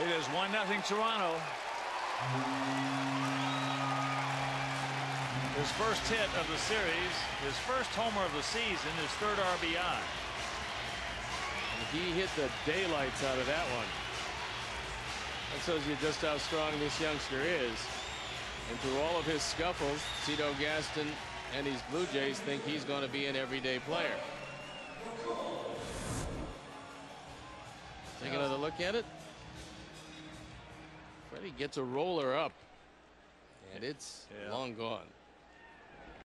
It is 1-0 Toronto. His first hit of the series, his first homer of the season, his third RBI. And he hit the daylights out of that one. That shows you just how strong this youngster is. And through all of his scuffles, Cito Gaston and his Blue Jays think he's going to be an everyday player. Take another look at it. Freddie gets a roller up, and it's long gone.